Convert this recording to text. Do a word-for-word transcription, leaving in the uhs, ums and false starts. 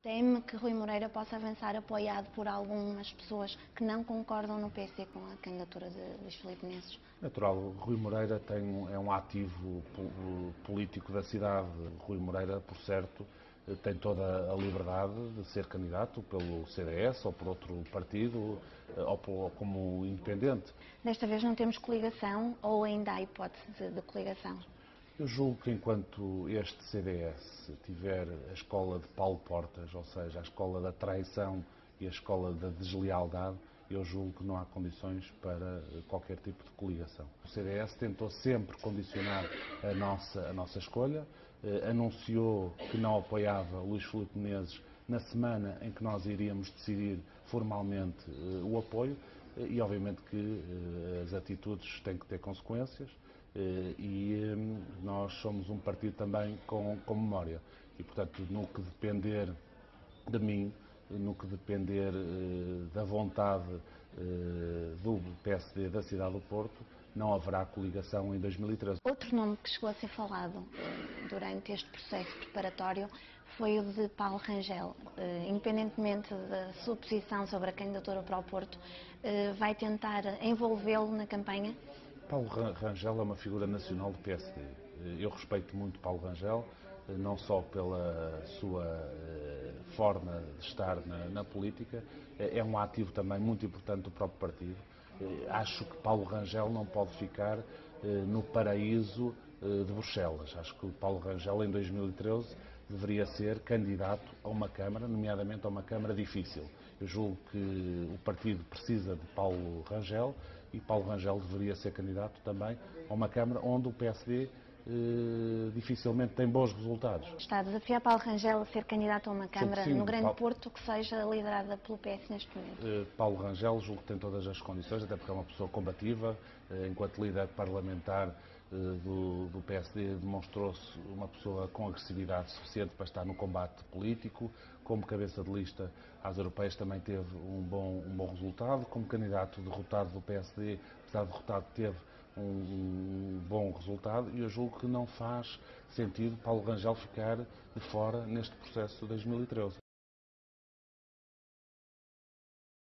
Teme que Rui Moreira possa avançar apoiado por algumas pessoas que não concordam no P S com a candidatura de Luís Filipe Menezes? Natural, Rui Moreira tem, é um ativo político da cidade. Rui Moreira, por certo, tem toda a liberdade de ser candidato pelo C D S ou por outro partido ou, por, ou como independente. Desta vez não temos coligação ou ainda há hipótese de, de coligação? Eu julgo que enquanto este C D S tiver a escola de Paulo Portas, ou seja, a escola da traição e a escola da deslealdade, eu julgo que não há condições para qualquer tipo de coligação. O C D S tentou sempre condicionar a nossa, a nossa escolha, eh, anunciou que não apoiava Luís Filipe Menezes na semana em que nós iríamos decidir formalmente eh, o apoio, eh, e obviamente que eh, as atitudes têm que ter consequências. E nós somos um partido também com, com memória e, portanto, no que depender de mim, no que depender da vontade do P S D da cidade do Porto, não haverá coligação em dois mil e treze. Outro nome que chegou a ser falado durante este processo preparatório foi o de Paulo Rangel. Independentemente da sua posição sobre a candidatura para o Porto, vai tentar envolvê-lo na campanha? Paulo Rangel é uma figura nacional do P S D. Eu respeito muito Paulo Rangel, não só pela sua forma de estar na, na política, é um ativo também muito importante do próprio partido. Acho que Paulo Rangel não pode ficar no paraíso de Bruxelas. Acho que o Paulo Rangel, em dois mil e treze, deveria ser candidato a uma Câmara, nomeadamente a uma Câmara difícil. Eu julgo que o partido precisa de Paulo Rangel e Paulo Rangel deveria ser candidato também a uma Câmara onde o P S D eh, dificilmente tem bons resultados. Está a desafiar Paulo Rangel a ser candidato a uma Câmara sim, no Grande Paulo... Porto que seja liderada pelo P S neste momento? Eh, Paulo Rangel julgo que tem todas as condições, até porque é uma pessoa combativa, eh, enquanto líder parlamentar eh, do, do P S D demonstrou-se uma pessoa com agressividade suficiente para estar no combate político. Como cabeça de lista às europeias também teve um bom, um bom resultado. Como candidato derrotado do P S D, apesar de derrotado, teve um, um bom resultado, e eu julgo que não faz sentido Paulo Rangel ficar de fora neste processo de dois mil e treze.